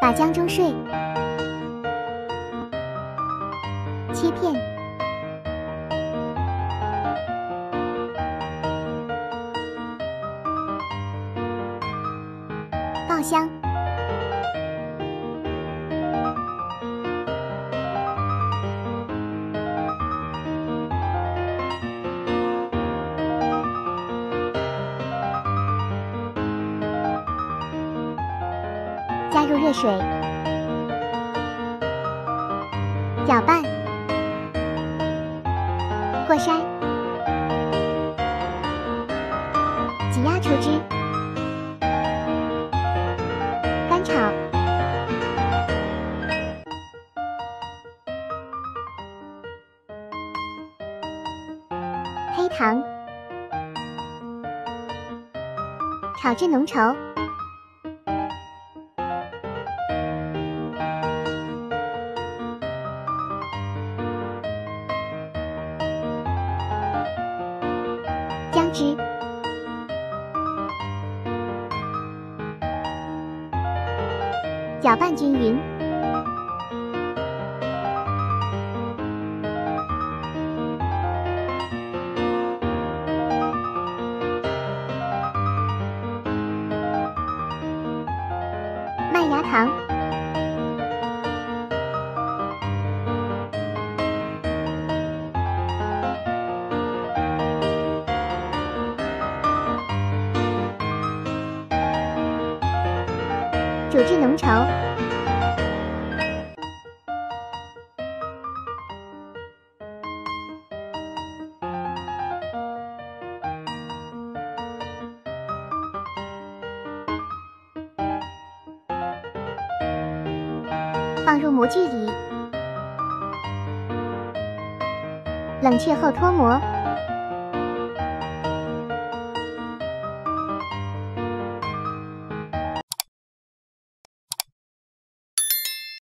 把姜中睡，切片，爆香，加入热水，搅拌，过筛，挤压出汁，干炒，黑糖，炒至浓稠。姜汁，搅拌均匀，麦芽糖，煮至浓稠，放入模具里，冷却后脱模。